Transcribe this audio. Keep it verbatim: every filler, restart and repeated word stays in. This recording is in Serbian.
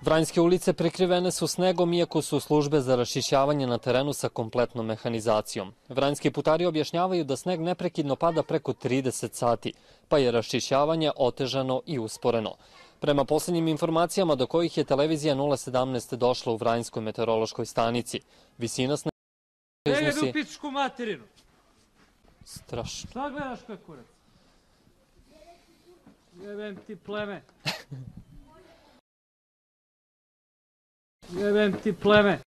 Vranjske ulice prekrivene su snegom, iako su službe za raščišćavanje na terenu sa kompletnom mehanizacijom. Vranjski putari objašnjavaju da sneg neprekidno pada preko trideset sati, pa je raščišćavanje otežano i usporeno. Prema posljednjim informacijama do kojih je televizija nula sedamnaest došla u Vranjskoj meteorološkoj stanici, visina snega iznosi... Jebe u pičku materinu! Strašno. Šta gledaš kao kurac? Jebem ti pleme. Jebem ti pleme.